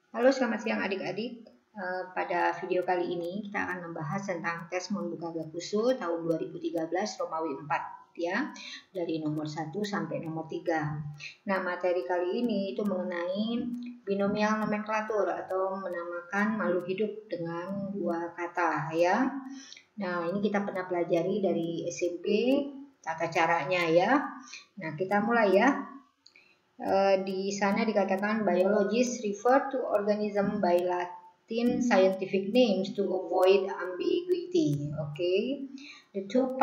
Halo, selamat siang adik-adik. Pada video kali ini kita akan membahas tentang tes Monbuka Gakusu tahun 2013 Romawi 4 ya, dari nomor 1 sampai nomor 3. Nah, materi kali ini itu mengenai binomial nomenklatur atau menamakan makhluk hidup dengan dua kata ya. Nah, ini kita pernah pelajari dari SMP tata caranya ya. Nah, kita mulai ya. Di sana dikatakan biologists refer to organism by Latin scientific names to avoid ambiguity. Okay, the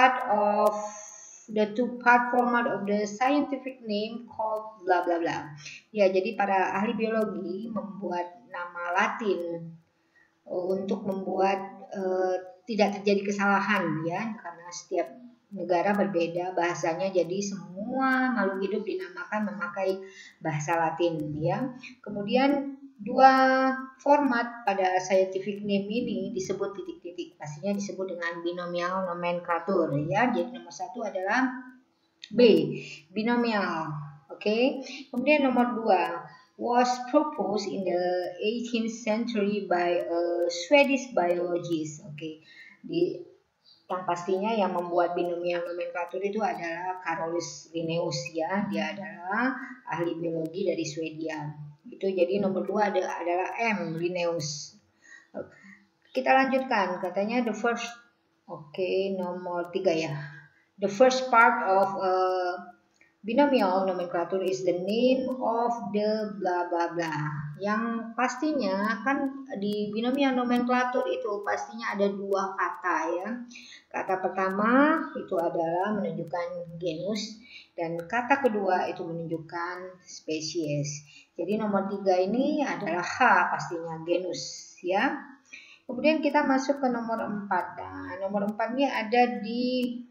two part format of the scientific name called bla bla bla. Ya, jadi para ahli biologi membuat nama Latin untuk membuat tidak terjadi kesalahan ya, karena setiap negara berbeda bahasanya, jadi semua makhluk hidup dinamakan memakai bahasa Latin ya. Kemudian dua format pada scientific name ini disebut titik-titik, pastinya disebut dengan binomial nomenklatur ya. Jadi nomor 1 adalah B, binomial. Oke. Kemudian nomor 2 was proposed in the 18th century by a Swedish biologist. Oke. Yang pastinya yang membuat binomial nomenklatur itu adalah Carolus Linnaeus ya. Dia adalah ahli biologi dari Swedia. Itu jadi nomor 2 adalah M, Linnaeus. Kita lanjutkan, katanya the first. Oke, nomor 3 ya. The first part of binomial nomenklatur is the name of the bla bla bla. Yang pastinya kan di binomial nomenklatur itu pastinya ada dua kata ya. Kata pertama itu adalah menunjukkan genus dan kata kedua itu menunjukkan spesies. Jadi nomor 3 ini adalah H, pastinya genus ya. Kemudian kita masuk ke nomor 4. Nah, nomor 4 ini ada di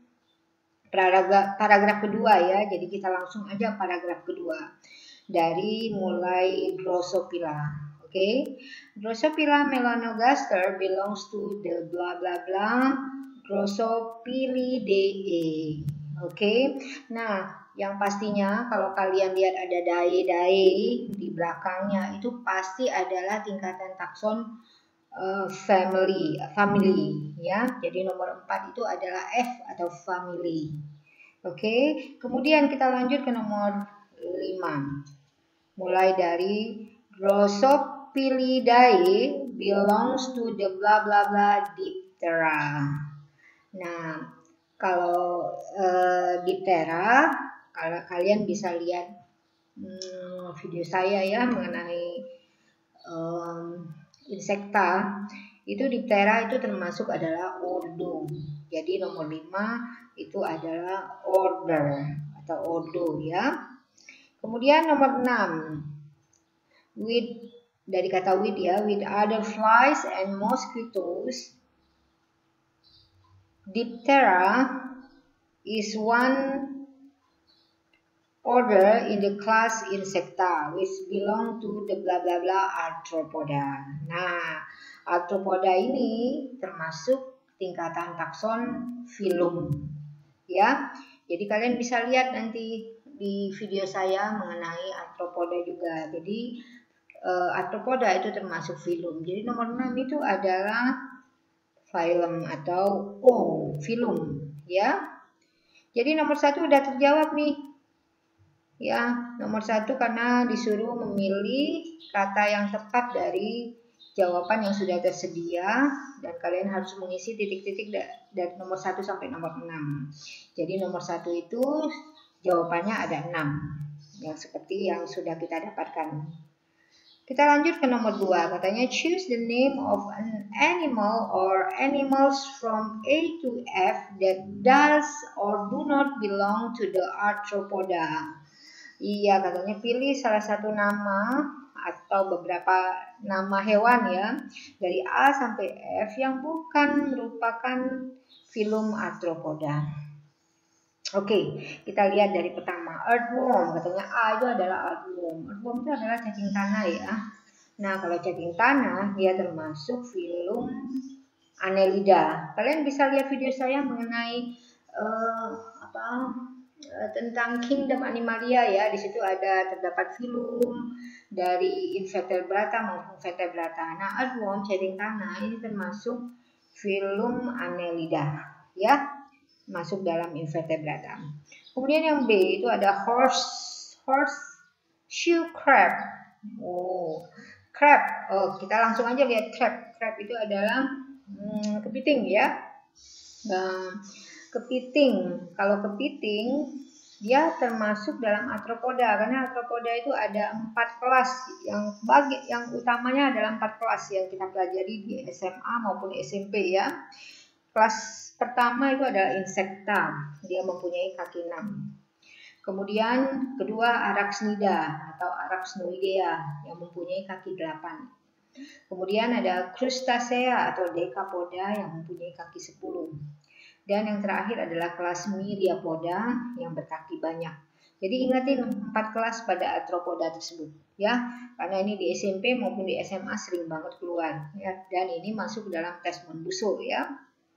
paragraf kedua ya. Jadi kita langsung aja paragraf kedua. Dari mulai Drosophila. Oke. Drosophila melanogaster belongs to the bla bla bla Drosophilidae. Oke. Nah, yang pastinya kalau kalian lihat ada dae di belakangnya itu pasti adalah tingkatan takson family ya. Jadi nomor 4 itu adalah F atau family. Oke. Kemudian kita lanjut ke nomor 5. Mulai dari Drosophilidae belongs to the bla bla bla Diptera. Nah, kalau Diptera, kalau kalian bisa lihat video saya ya mengenai insekta, itu Diptera itu termasuk adalah ordo. Jadi nomor 5 itu adalah order atau ordo ya. Kemudian nomor 6, with, dari kata with ya, with other flies and mosquitoes, Diptera is one order in the class Insecta, which belong to the bla bla bla Arthropoda. Nah, Arthropoda ini termasuk tingkatan takson filum, ya. Jadi kalian bisa lihat nanti di video saya mengenai Arthropoda juga. Jadi Arthropoda itu termasuk filum. Jadi nomor 6 itu adalah phylum atau filum, ya. Jadi nomor 1 udah terjawab nih. Ya, nomor 1 karena disuruh memilih kata yang tepat dari jawaban yang sudah tersedia dan kalian harus mengisi titik-titik dari nomor 1 sampai nomor 6. Jadi nomor 1 itu jawabannya ada 6. Yang seperti yang sudah kita dapatkan. Kita lanjut ke nomor 2. Katanya choose the name of an animal or animals from A to F that does or do not belong to the Arthropoda. Iya, katanya pilih salah satu nama atau beberapa nama hewan ya dari A sampai F yang bukan merupakan filum Arthropoda. Oke, kita lihat dari pertama, earthworm. Katanya A itu adalah earthworm. Earthworm itu adalah cacing tanah ya. Nah, kalau cacing tanah dia termasuk filum Annelida. Kalian bisa lihat video saya mengenai tentang Kingdom Animalia ya. Di situ terdapat filum dari invertebrata maupun vertebrata. Nah, earthworm cacing tanah ini termasuk filum Annelida ya, masuk dalam invertebrata. Kemudian yang B itu ada horseshoe crab. Crab. Kita langsung aja lihat crab. Crab itu adalah kepiting ya. Kepiting, kalau kepiting dia termasuk dalam arthropoda, karena arthropoda itu ada 4 kelas, yang utamanya adalah 4 kelas yang kita pelajari di SMA maupun SMP ya. Kelas pertama itu adalah insecta, dia mempunyai kaki 6. Kemudian kedua Arachnida atau Arachnoidea yang mempunyai kaki 8. Kemudian ada Crustacea atau Decapoda yang mempunyai kaki 10. Dan yang terakhir adalah kelas Myriapoda yang berkaki banyak. Jadi ingatin 4 kelas pada arthropoda tersebut ya, karena ini di SMP maupun di SMA sering banget keluar ya, dan ini masuk dalam tes Monbuso ya.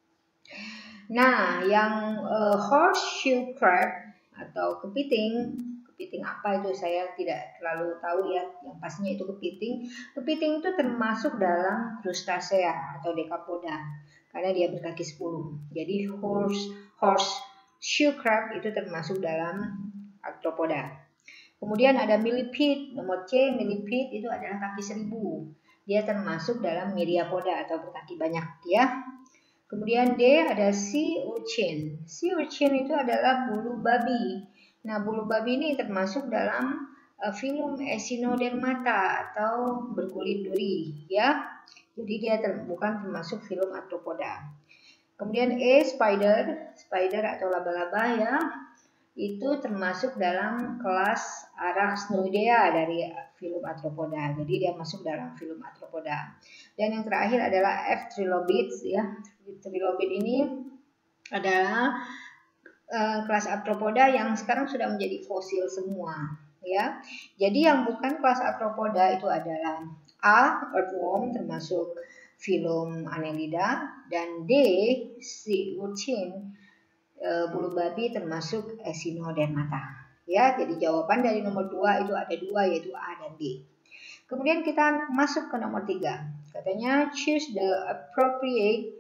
Nah, yang horseshoe crab atau kepiting apa itu saya tidak terlalu tahu ya, yang pastinya itu kepiting. Kepiting itu termasuk dalam Crustacea atau Decapoda karena dia berkaki 10. Jadi horseshoe crab itu termasuk dalam arthropoda. Kemudian ada millipede, nomor C, millipede itu adalah kaki 1000. Dia termasuk dalam Myriapoda atau berkaki banyak ya. Kemudian D ada sea urchin. Sea urchin itu adalah bulu babi. Nah, bulu babi ini termasuk dalam filum Echinodermata atau berkulit duri ya. Jadi dia bukan termasuk filum arthropoda. Kemudian E spider atau laba-laba ya. Itu termasuk dalam kelas Arachnoidea dari filum arthropoda. Jadi dia masuk dalam filum arthropoda. Dan yang terakhir adalah F trilobites ya. Trilobit ini adalah kelas arthropoda yang sekarang sudah menjadi fosil semua ya. Jadi yang bukan kelas arthropoda itu adalah A earthworm termasuk filum Annelida, dan D sea urchin bulu babi termasuk Echinodermata ya. Jadi jawaban dari nomor 2 itu ada 2, yaitu A dan D. Kemudian kita masuk ke nomor 3. Katanya choose the appropriate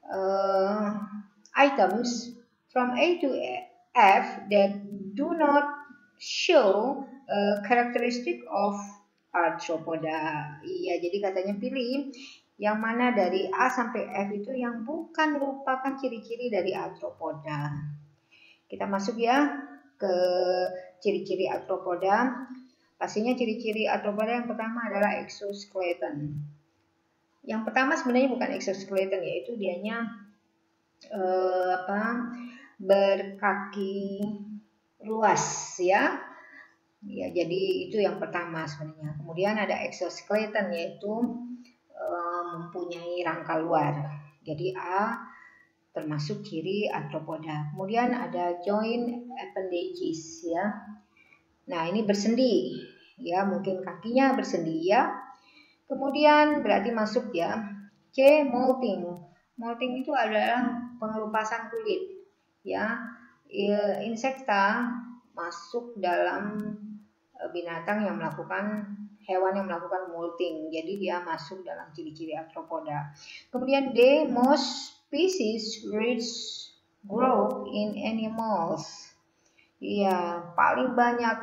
items from A to F that do not show characteristic of arthropoda. Iya, jadi katanya pilih yang mana dari A sampai F itu yang bukan merupakan ciri-ciri dari arthropoda. Kita masuk ya ke ciri-ciri arthropoda. Pastinya ciri-ciri arthropoda yang pertama adalah exoskeleton. Yang pertama sebenarnya bukan exoskeleton, yaitu dianya berkaki luas ya. Ya, jadi itu yang pertama sebenarnya. Kemudian ada exoskeleton, yaitu mempunyai rangka luar. Jadi A termasuk ciri arthropoda. Kemudian ada joint appendages ya. Nah, ini bersendi ya, mungkin kakinya bersendi ya. Kemudian berarti masuk ya. C molting. Molting itu adalah pengelupasan kulit ya. Insekta masuk dalam binatang yang melakukan, hewan yang melakukan molting. Jadi dia masuk dalam ciri-ciri arthropoda. Kemudian D, most species which grow in animals. Iya, paling banyak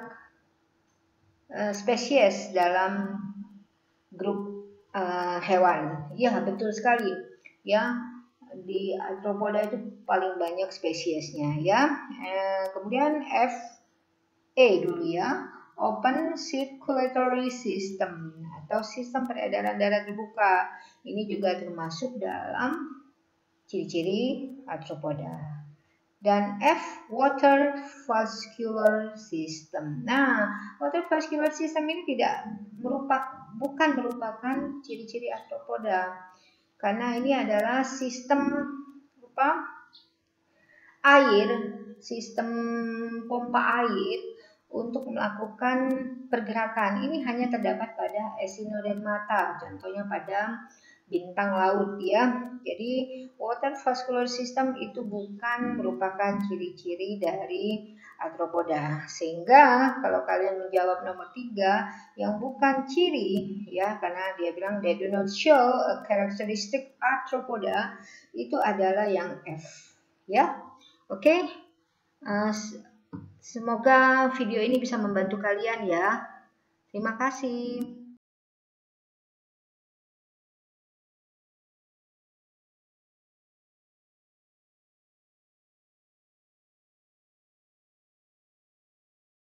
spesies dalam grup hewan. Iya, betul sekali. Ya, di arthropoda itu paling banyak spesiesnya ya. Kemudian F, E dulu ya. Open circulatory system atau sistem peredaran darah terbuka. Ini juga termasuk dalam ciri-ciri arthropoda. Dan F, water vascular system. Nah, water vascular system ini bukan merupakan ciri-ciri arthropoda, karena ini adalah sistem air, sistem pompa air untuk melakukan pergerakan. Ini hanya terdapat pada Echinodermata, contohnya pada bintang laut ya. Jadi water vascular system itu bukan merupakan ciri-ciri dari arthropoda. Sehingga kalau kalian menjawab nomor 3 yang bukan ciri ya, karena dia bilang they do not show a characteristic arthropoda, itu adalah yang F ya. Oke. Semoga video ini bisa membantu kalian ya. Terima kasih.